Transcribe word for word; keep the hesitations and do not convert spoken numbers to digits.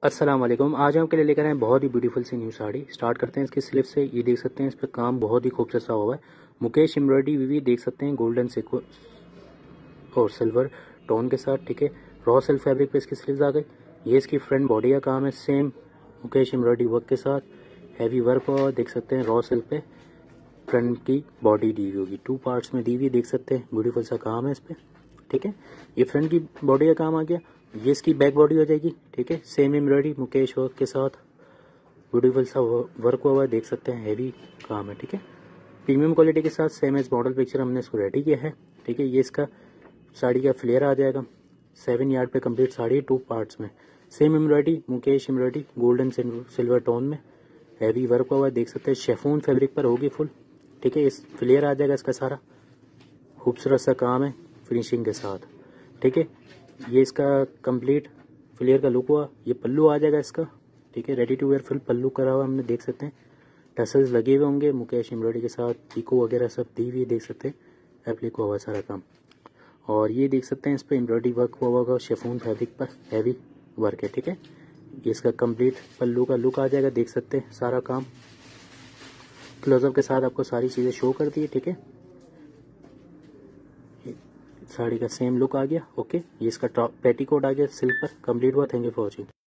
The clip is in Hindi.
अस्सलाम वालेकुम। आज हम आपके लिए लेकर आए हैं बहुत ही ब्यूटीफुल सी न्यू साड़ी। स्टार्ट करते हैं इसकी स्लिप से। ये देख सकते हैं इस पर काम बहुत ही खूबसूरत सा हुआ है। मुकेश एम्ब्रॉयडरी वीवी देख सकते हैं गोल्डन से और सिल्वर टोन के साथ। ठीक है, रॉ सिल्क फैब्रिक पे इसकी स्लीव्स आ गई। ये इसकी फ्रंट बॉडी का काम है, सेम मुकेश एम्ब्रॉयडरी वर्क के साथ हैवी वर्क हुआ। देख सकते हैं रॉ सिल्क पे फ्रंट की बॉडी दी हुई होगी, टू पार्ट्स में दी हुई, देख सकते हैं ब्यूटीफुल सा काम है इस पे। ठीक है, ये फ्रंट की बॉडी का काम आ गया। ये इसकी बैक बॉडी हो जाएगी। ठीक है, सेम एम्ब्रॉयडरी मुकेश वर्क के साथ ब्यूटीफुल सा वर्क हुआ है, देख सकते हैं हैवी काम है। ठीक है, प्रीमियम क्वालिटी के साथ सेम एज मॉडल पिक्चर हमने इसको रेडी किया है। ठीक है, ये इसका साड़ी का फ्लेयर आ जाएगा। सेवन यार्ड पे कंप्लीट साड़ी, टू पार्ट्स में same embroidery Mukesh embroidery golden silver tone में हैवी वर्क हुआ है, देख सकते हैं शेफून फैब्रिक पर होगी फुल। ठीक है, इस फ्लेयर आ जाएगा इसका सारा, खूबसूरत सा काम है फिनिशिंग के साथ। ठीक है, ये इसका कंप्लीट फ्लेयर का लुक हुआ। ये पल्लू आ जाएगा इसका। ठीक है, ready to wear full pallu करा हुआ हमने, देख सकते हैं टसल्स लगे हुए होंगे मुकेश एम्ब्रॉयडरी के साथ, पीको वगैरह सब दी हुई, देख सकते हैं एप्लिक हुआ सारा काम। और ये देख सकते हैं इस पर एम्ब्रॉयडरी वर्क हुआ होगा शेफून फैब्रिक पर, हैवी वर्क है। ठीक है, ये इसका कंप्लीट पल्लू का लुक आ जाएगा, देख सकते हैं सारा काम क्लोजअप के साथ आपको सारी चीज़ें शो कर दी है। ठीक है, साड़ी का सेम लुक आ गया। ओके, ये इसका टॉप पेटीकोट आ गया सिल्क पर, कंप्लीट हुआ। Thank you for watching.